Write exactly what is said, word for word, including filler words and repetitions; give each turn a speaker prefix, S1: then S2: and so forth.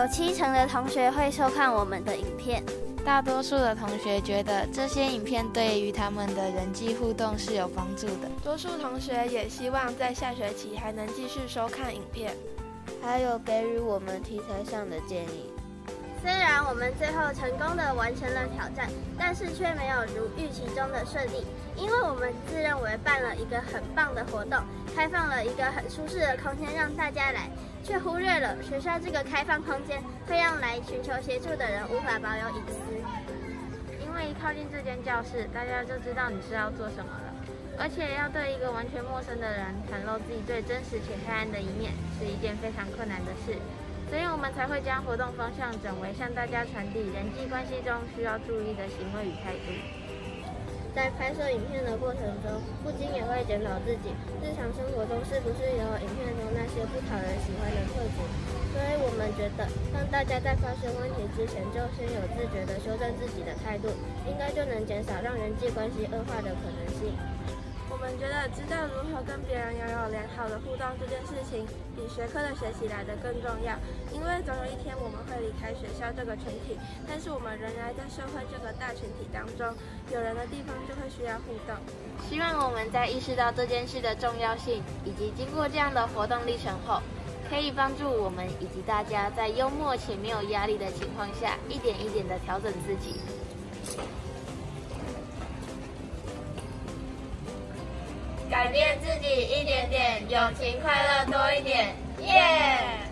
S1: 有七成的同学会收看我们的影片。
S2: 大多数的同学觉得这些影片对于他们的人际互动是有帮助的。
S3: 多数同学也希望在下学期还能继续收看影片，
S4: 还有给予我们题材上的建议。
S1: 虽然我们最后成功的完成了挑战，但是却没有如预期中的顺利，因为我们自认为办了一个很棒的活动，开放了一个很舒适的空间让大家来，却忽略了学校这个开放空间会让来寻求协助的人无法保有隐私。
S5: 因为一靠近这间教室，大家就知道你是要做什么了，而且要对一个完全陌生的人袒露自己最真实且黑暗的一面，是一件非常困难的事。所以我们才会将活动方向转为向大家传递人际关系中需要注意的行为与态度。
S4: 在拍摄影片的过程中，不禁也会检讨自己日常生活中是不是有影片中那些不讨人喜欢的特质。所以我们觉得，让大家在发生问题之前就先有自觉地修正自己的态度，应该就能减少让人际关系恶化的可能性。
S3: 我们觉得知道如何跟别人拥有良好的互动这件事情，比学科的学习来得更重要。因为总有一天我们会离开学校这个群体，但是我们仍然在社会这个大群体当中，有人的地方就会需要互动。
S2: 希望我们在意识到这件事的重要性，以及经过这样的活动历程后，可以帮助我们以及大家在幽默且没有压力的情况下，一点一点地调整自己。
S6: 改变自己一点点，友情快乐多一点，耶、yeah!